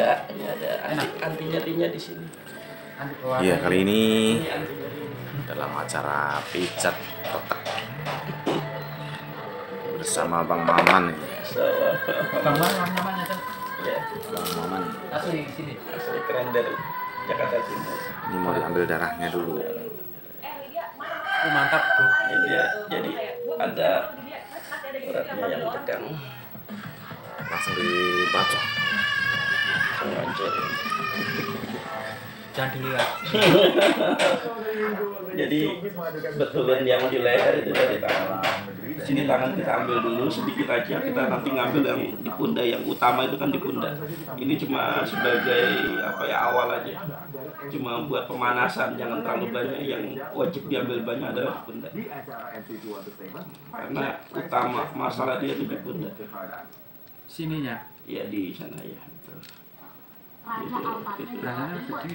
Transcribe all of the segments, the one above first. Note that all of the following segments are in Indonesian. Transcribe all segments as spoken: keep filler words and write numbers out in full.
ada, ini ada anti, anti nyerinya di sini. Iya, kali ini dalam acara pijat otak bersama Bang Maman. So, Bang Maman namanya tuh. ya, Bang Maman. Asli sini. asli keren dari Jakarta Timur. Ini mau diambil darahnya dulu. Oh, mantap tuh. Ini dia, jadi ada uratnya yang tegang. Langsung dibacok. Ngancurin. Jangan dilihat. Jadi betulin yang di leher itu dari tangan. Sini tangan kita ambil dulu sedikit aja, kita nanti ngambil yang di pundak, yang utama itu kan di pundak. Ini cuma sebagai apa ya, awal aja, cuma buat pemanasan, jangan terlalu banyak. Yang wajib diambil banyak adalah di pundak, karena utama masalah dia itu di pundak. Sininya. Iya, di sana ya. Betul. Gitu, gitu. Rasanya gede.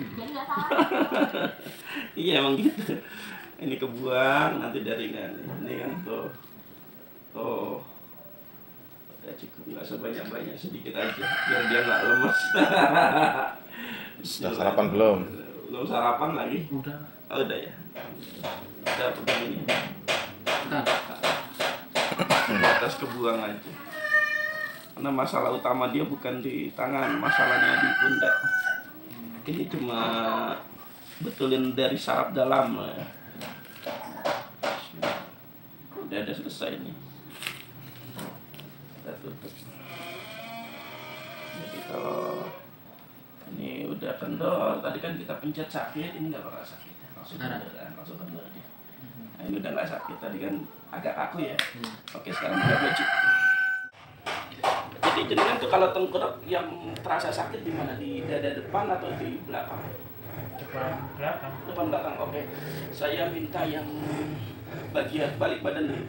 Iya emang gitu. Ini kebuang nanti dari kan. Ini kan tuh. Tuh. Udah cukup, nggak sebanyak-banyak, sedikit aja biar dia nggak lemes. Sudah sarapan belum? Belum sarapan lagi. Udah. Oh, udah ya. Udah pegang ini. Bentar. Di atas kebuang aja. Karena masalah utama dia bukan di tangan, masalahnya di pundak. Ini cuma betulin dari saraf dalam. Udah ada selesai nih. Kita tutup. Jadi kalau ini udah kendor, tadi kan kita pencet sakit, ini nggak bakal sakit. Langsung kendor, langsung kendor dia. Nah, ini udah nggak sakit, tadi kan agak kaku ya. Oke, sekarang kita baju. Jadi jenengan tuh kalau tengkurap yang terasa sakit di mana? Di dada depan atau di belakang? Depan belakang. Depan belakang. Oke. Saya minta yang bagian balik badan dulu.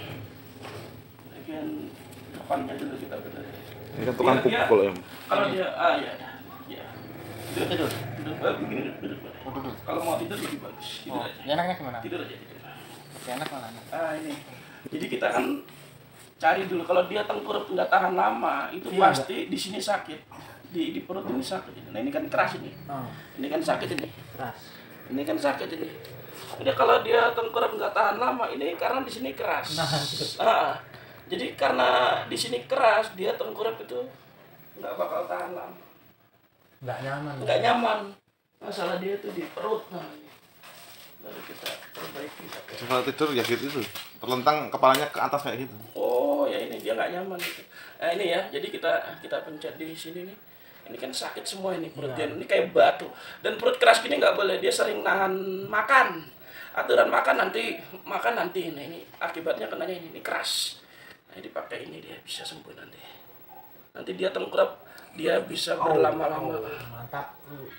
Bagian depannya dulu kita benar. Ini kan tukang pukul ya. Kalau dia ah ya. Ya. Duduk tidur. Duduk eh, begini duduk, duduk. duduk. Kalau mau tidur lebih bagus. Tidur Oh, aja. enaknya gimana? Tidur aja tidur. Enak mana? Ah ini. Jadi kita kan cari dulu, kalau dia tengkurap nggak tahan lama itu Iya, pasti di sini sakit, di di perut ini sakit. Nah ini kan keras ini, Oh, ini kan sakit ini, keras. ini kan sakit ini. Jadi kalau dia tengkurap nggak tahan lama ini karena di sini keras. Nah, Ah, jadi karena di sini keras dia tengkurap itu nggak bakal tahan lama, Nggak nyaman. nggak nyaman. Masalah dia tuh di perut. Nah, lalu kita perbaiki. Kalau tidur ya gitu itu, terlentang kepalanya ke atas kayak gitu. Oh ya ini dia nggak nyaman gitu. Nah ini ya, jadi kita kita pencet di sini nih. Ini kan sakit semua ini perutnya. Ini kayak batu. Dan perut keras gini nggak boleh. Dia sering nahan makan. Aturan makan nanti makan nanti ini, ini akibatnya kenanya ini, ini keras. Nah dipakai ini dia bisa sembuh nanti. Nanti dia tengkurap, dia bisa berlama-lama. Mantap.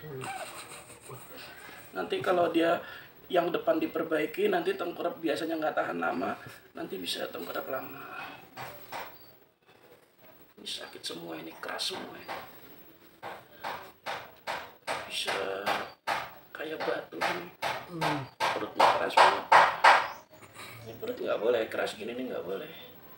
Nanti kalau dia yang depan diperbaiki, nanti tengkurap biasanya nggak tahan lama, nanti bisa tengkurap lama. Ini sakit semua, ini keras semua ini. Bisa kayak batu ini. Perutnya keras banget. Ini perut nggak boleh, keras gini nih nggak boleh.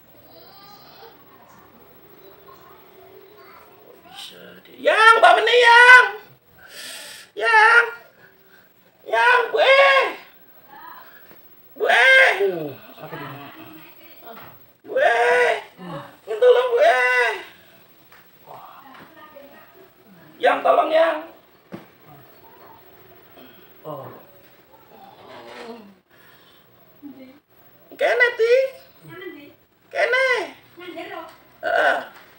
Kok bisa dia? Yang, Mbak Meni, yang! Yang! Yang, Bu Eh! Bu Eh! Sakit ini. Bu Eh! Yang tolong Bu Eh! Yang tolong yang! Oh. Kene ti? Kene! Heeh.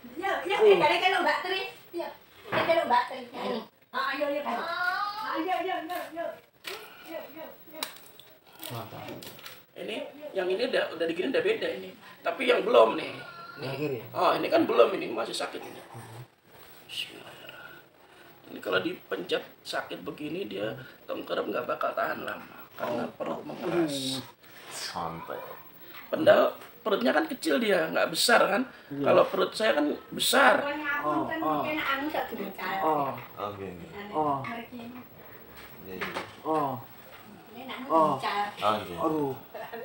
Mantap. Ini, yang ini udah udah digini udah beda ini. Tapi yang belum nih. Yang kiri. Oh, ini kan belum, ini masih sakit ini. Ini kalau dipencet sakit begini dia tengkurap nggak bakal tahan lama karena perut mengeras. Santai. Padahal perutnya kan kecil dia, nggak besar kan. Kalau perut saya kan besar. Oh, oh. Oh. Oke. Oh. Iya, iya. Oh. Oh. Oke. Aduh.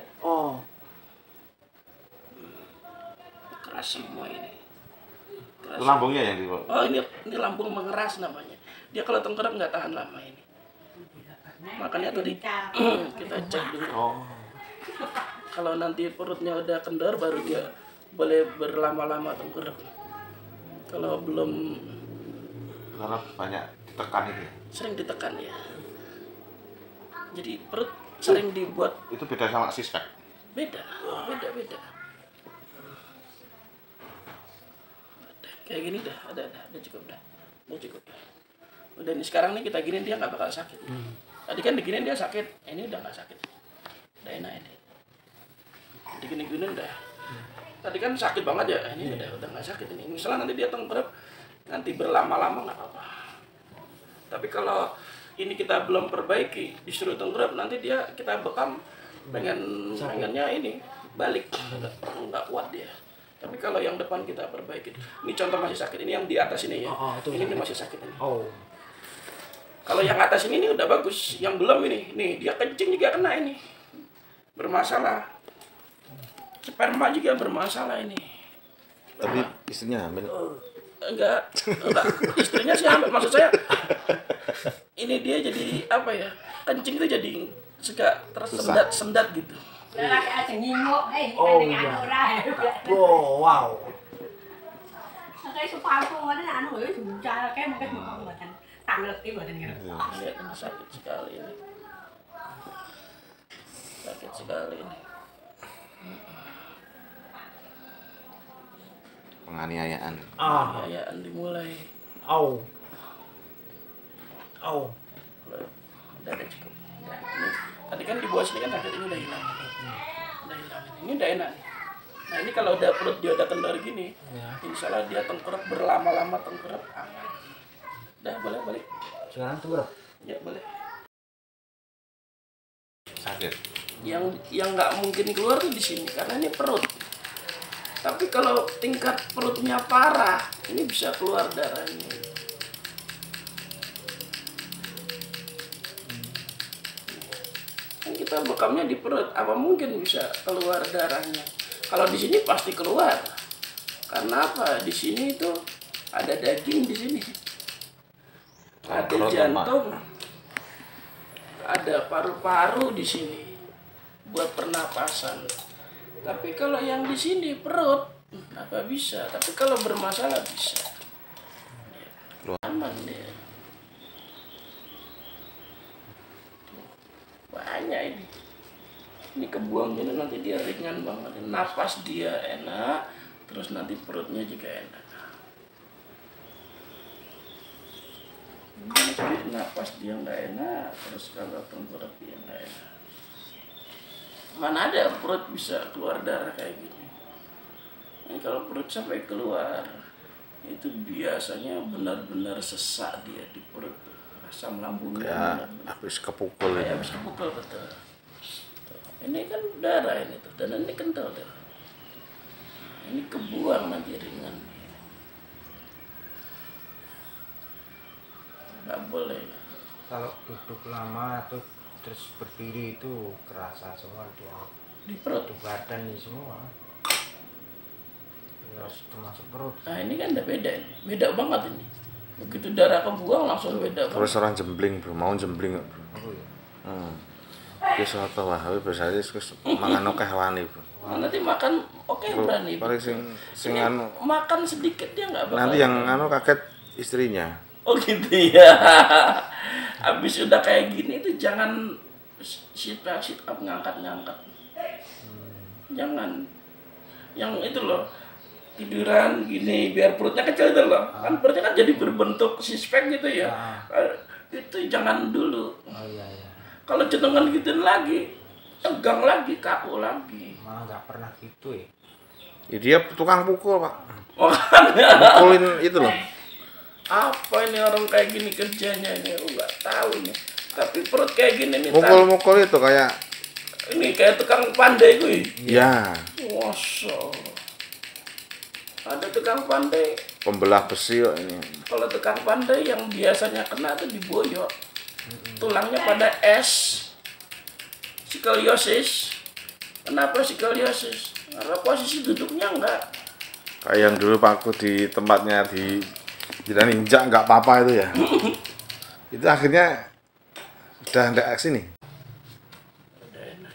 Oh. Keras semua ini. Lambungnya yang di Oh ini ini lambung mengeras namanya. Dia kalau tengkurap nggak tahan lama ini. Makanya tadi kita cek dulu. Oh. Kalau nanti perutnya udah kendor baru dia boleh berlama-lama tengkurap. Kalau belum Karena banyak ditekan itu. sering ditekan ya. Jadi perut sering dibuat Itu beda sama sispek. beda, beda, beda. Kayak gini dah, ada, ada, udah cukup dah, udah cukup. Udah nih sekarang nih kita giniin dia nggak bakal sakit. Tadi kan diginiin dia sakit, ini udah nggak sakit, udah enak ini. Digini-giniin dah. Tadi kan sakit banget ya, ini udah udah nggak sakit ini. Misalnya nanti dia tengkurap, nanti berlama-lama nggak apa-apa. Tapi kalau ini kita belum perbaiki, disuruh tengkurap, nanti dia kita bekam, pengen pengennya ini balik, nggak nggak kuat dia. Tapi kalau yang depan kita perbaiki, ini contoh masih sakit, ini yang di atas ini ya, Oh, oh, itu ini, ini sakit. masih sakit ini. Oh. Kalau yang atas ini, ini udah bagus, yang belum ini, nih dia kencing juga kena ini, bermasalah. Sperma juga bermasalah ini. Tapi istrinya hamil. Enggak, enggak. Istrinya sih hamil, maksud saya ini dia jadi apa ya, kencing itu jadi suka tersendat-sendat gitu. Oh iya. Oh wow. Lihat ini sakit sekali ini, sakit sekali ini. Penganiayaan. Ah. Kayaan dimulai. Au. Au. Udah ada cukup. Udah. Ini, tadi kan di bawah sini kan sakit, ini udah hilang. Udah hilang. Ini udah enak nih. Nah ini kalau udah perut dia udah kendor gini, Ya. insya Allah dia tengkurap berlama-lama tengkurap aman. Udah boleh balik. Sekarang tuh bro. Ya boleh. Sakit. Yang yang nggak mungkin keluar tuh di sini karena ini perut. Tapi kalau tingkat perutnya parah, ini bisa keluar darahnya. Kan kita bekamnya di perut, apa mungkin bisa keluar darahnya? Kalau di sini pasti keluar. Karena apa? Di sini itu ada daging di sini. Ada jantung. Ada paru-paru di sini buat pernapasan. Tapi kalau yang di sini perut, apa bisa? Tapi kalau bermasalah bisa. Aman dia. Banyak ini. Ini kebuang gini nanti dia ringan banget. Napas dia enak, terus nanti perutnya juga enak. Jadi napas dia nggak enak, terus kalau tengkurap dia nggak enak. Mana ada perut bisa keluar darah kayak gini. Ini kalau perut sampai keluar, itu biasanya benar-benar sesak dia di perut. Asam lambungnya Kayak benar-benar. habis kepukul Kayak ini. habis kepukul betul. Tuh. Ini kan darah ini tuh, dan ini kental tuh. Ini kebuang nanti ringan. Nggak boleh. Kalau duduk lama tuh terus berdiri itu kerasa semua dia. Di perut. Di badan ini semua. Ya termasuk perut. Nah ini kan udah beda ini. Beda banget ini. Begitu darah kebuang langsung beda banget. Terus orang jembling bro, mau jembling nggak bro? Oh iya. Hmm. Ki soto wae biasane wis mangan akeh wani bro. Nah, nanti makan oke berani. Paling sing sing Ini anu makan sedikit dia nggak bakal. nanti yang anu kaget istrinya. Oh gitu ya. Habis udah kayak gini itu jangan sit up, sit up ngangkat-ngangkat. Jangan. Yang itu loh. Tiduran gini biar perutnya kecil itu loh. Kan perutnya kan jadi berbentuk six-pack gitu ya. Itu jangan dulu. Oh iya iya. Kalau jenengan gituin lagi, tegang lagi, kaku lagi. Malah nggak pernah gitu ya. Ya, dia tukang pukul pak. Makanya Pukulin itu loh. apa ini orang kayak gini kerjanya ini? Oh, nggak tahu nih. Tapi perut kayak gini nih. Mukul-mukul itu kayak. Ini kayak tukang pandai gue. Ya. Wasa. Ada tukang pandai. Pembelah besi kok ini. Kalau tukang pandai yang biasanya kena tuh diboyok. Tulangnya pada es. Skoliosis. Kenapa skoliosis? Karena posisi duduknya enggak Kayak yang dulu paku di tempatnya di jalan injak nggak apa-apa itu ya. Itu akhirnya udah nggak sini. Udah enak.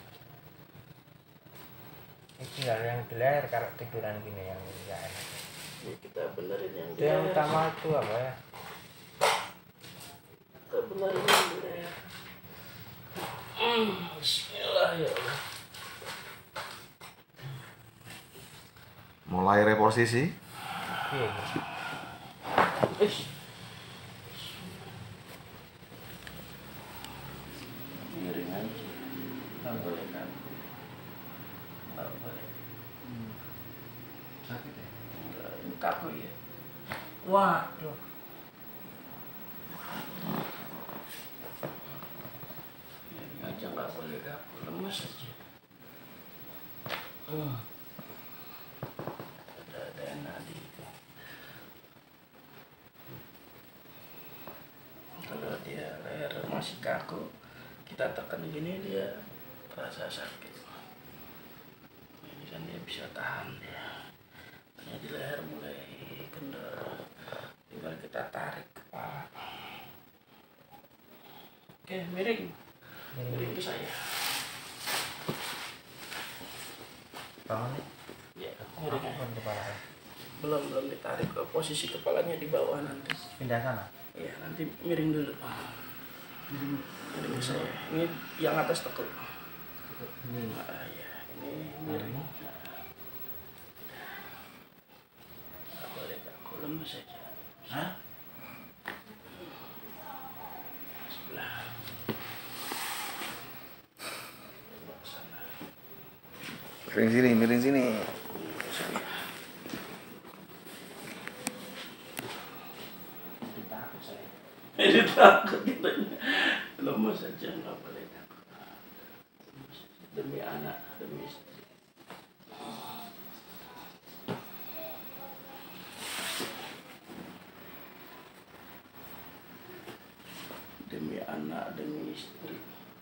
Itu yang di leher kalau tiduran gini yang nggak enak. Ini kita benerin yang Itu yang utama itu apa ya? Kita benerin yang di leher. Hmm, Bismillah ya Allah. Mulai reposisi. Iya. Ish. Miring aja. Nggak boleh kan? Nggak boleh. Sakit ya? Nggak, ini kaku ya. Waduh. Miring aja nggak boleh kaku, lemes aja. Hmm. Ada ada enak di itu. Kalau dia leher masih kaku, kita tekan gini dia terasa sakit. Ini kan dia bisa tahan dia. Hanya di leher mulai kendor. Tinggal kita tarik kepala. Oke, miring. Miring ke saya. Bangun nih. Ya, miring aja. Bangun kepala. Belum belum ditarik ke posisi kepalanya di bawah nanti. Pindah sana. Iya, nanti miring dulu. Miring, miring ke saya. Ini yang atas tekuk. Ini. Nah, ya, ini miring. Nah. Nggak boleh kaku, lemes saja. Hah? Sebelah. Sebelah sana. Miring sini, miring sini. Takut saya. Ini takut kitanya. Lemes saja, nggak boleh takut. Demi anak, demi istri. Demi anak, demi istri.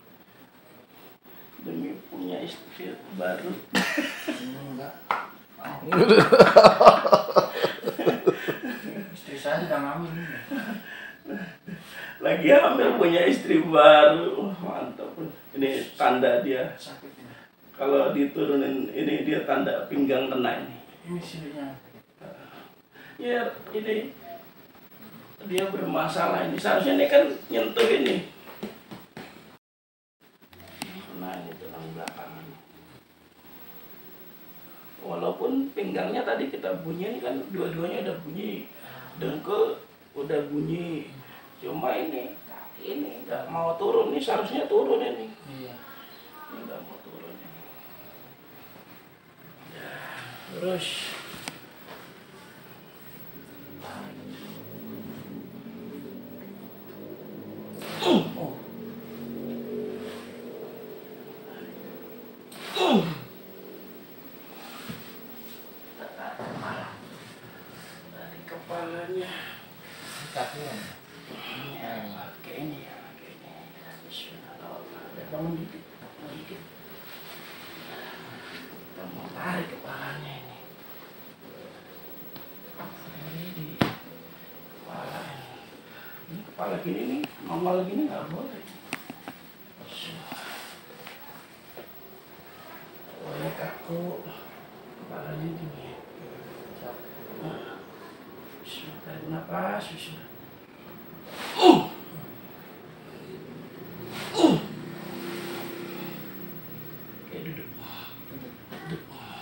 Demi punya istri baru. Enggak. Istri saya sedang hamil. Lagi hamil punya istri baru. Mantap. Ini tanda dia. Sakit ini. Kalau diturunin ini dia tanda pinggang kena ini. Ini sininya. Ya ini dia bermasalah ini. Seharusnya ini kan nyentuh ini. Nah ini tulang belakang ini. Walaupun pinggangnya tadi kita bunyi kan dua-duanya udah bunyi. Dengkul udah bunyi. Cuma ini kaki ini nggak mau turun. Ini seharusnya turun ini. Iya. Ini nggak mau turun ini. Ya, terus Oh. dari kepalanya Kasihan. ini pakai ini ya pakai ini. Bismillahirrahmanirrahim. Bangun dikit, bangun dikit. Kita mau tarik kepalanya ini. Ini di kepala ini. Ini kepala gini nih, nongol gini nggak boleh. Boleh kaku, kepalanya gini. Nah, Bismillah, tarik nafas, Bismillah. Uh. Uh. Oke, duduk. Duduk.